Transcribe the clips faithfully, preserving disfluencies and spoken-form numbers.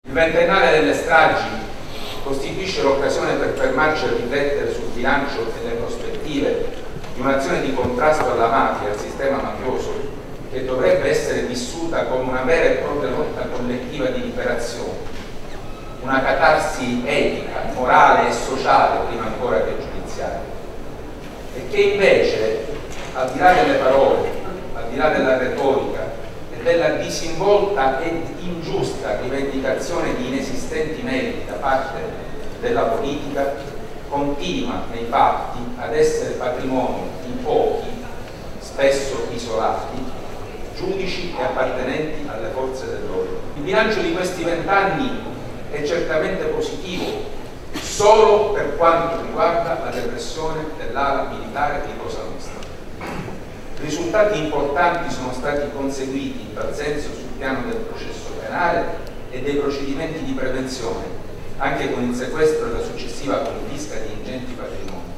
Il ventennale delle stragi costituisce l'occasione per fermarci a riflettere sul bilancio e le prospettive di un'azione di contrasto alla mafia e al sistema mafioso che dovrebbe essere vissuta come una vera e propria lotta collettiva di liberazione, una catarsi etica, morale e sociale prima ancora che giudiziaria, e che invece, al di là delle parole, al di là della retorica e della disinvolta ed ingiusta rivendicazione di inesistenti meriti da parte della politica, continua nei fatti ad essere patrimonio di pochi, spesso isolati, giudici e appartenenti alle forze dell'ordine. Il bilancio di questi vent'anni è certamente positivo solo per quanto riguarda la repressione dell'ala militare di Cosa Nostra. Risultati importanti sono stati conseguiti in tal senso sul piano del processo penale e dei procedimenti di prevenzione, anche con il sequestro e la successiva confisca di ingenti patrimoni.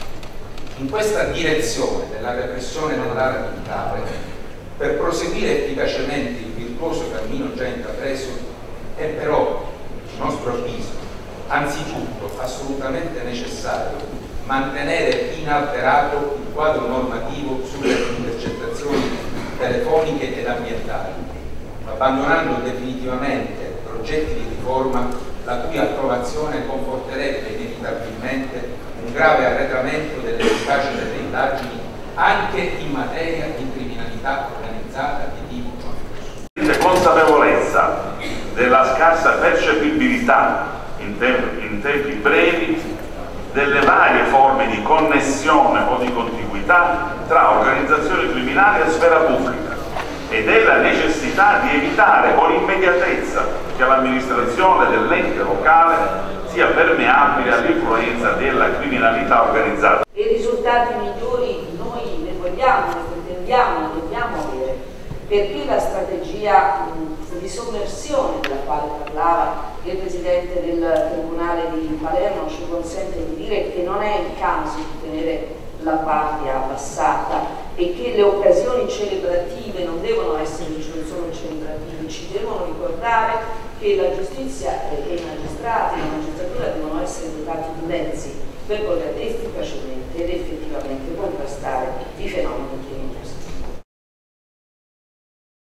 In questa direzione della repressione dell'ala militare, per proseguire efficacemente il virtuoso cammino già intrapreso, è però, a nostro avviso, anzitutto assolutamente necessario mantenere inalterato il quadro normativo sulle intercettazioni telefoniche ed ambientali, abbandonando definitivamente progetti di riforma la cui approvazione comporterebbe inevitabilmente un grave arretramento dell'efficacia delle indagini anche in materia di criminalità organizzata di tipo mafioso. C'è consapevolezza della scarsa percepibilità in, te in tempi brevi delle varie forme di connessione o di contiguità tra organizzazioni criminali e sfera pubblica e della necessità di evitare con immediatezza che l'amministrazione dell'ente locale sia permeabile all'influenza della criminalità organizzata. I risultati migliori noi ne vogliamo, ne pretendiamo, ne dobbiamo avere, perché la strategia mh, di sommersione della quale parlava il Presidente del Tribunale di Palermo ci consente di dire che non è il caso di tenere la guardia abbassata e che le occasioni celebrative non devono essere solo celebrative, ci devono ricordare che la giustizia e i magistrati, la magistratura devono essere dotati di mezzi per poter efficacemente ed effettivamente contrastare i fenomeni